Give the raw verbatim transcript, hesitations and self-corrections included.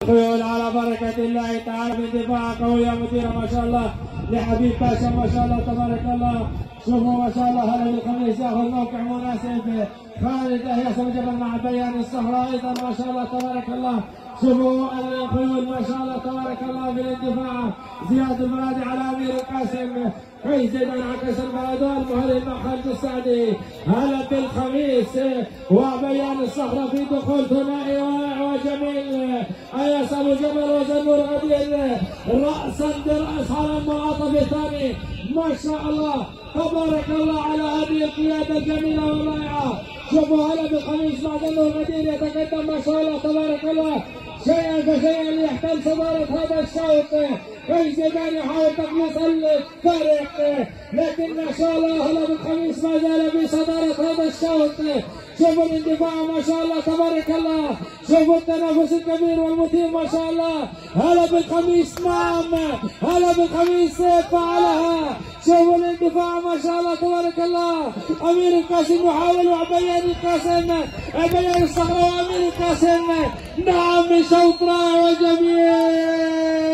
خيول على بركة الله تعالى من دفاع قوية مثيرة ما شاء الله لحبيب باشا ما شاء الله تبارك الله. شوفوا ما شاء الله هلا بالخميس ياخذ موقع مناسب. خالد ياسر جبل مع بيان الصحراء ايضا ما شاء الله تبارك الله. شوفوا الخيول ما شاء الله تبارك الله بالاندفاع. زياد البرادي على امير القاسم. حيز زيدان عكس البرادون مهلل مع خالد السعدي. هلا بالخميس وبيان الصخره في دخول ثنائي رائع وجميل. اياس ابو جبل وزنور غدير راسا براس على المنعطف الثاني. ما شاء الله تبارك الله على هذه القياده الجميله والرائعه. شوفوا هلا بالخميس مع زنور غدير يتقدم ما شاء الله تبارك الله شيئا فشيئا ليحتل صداره هذا الشوط. حيز زيدان يحاول تقليص الفارق لكن ما شاء الله هلا بالخميس ما زال بصداره هذا الشوط. شوفوا الاندفاع ما شاء الله تبارك الله. شوفوا التنافس الكبير والمثير ما شاء الله. هلا بالخميس نعم هلا بالخميس فعلها. شوفوا الاندفاع ما شاء الله تبارك الله. امير القاسم يحاول وبيان القاسم بيان الصخره وامير القاسم نعم شوط رائع وجميل.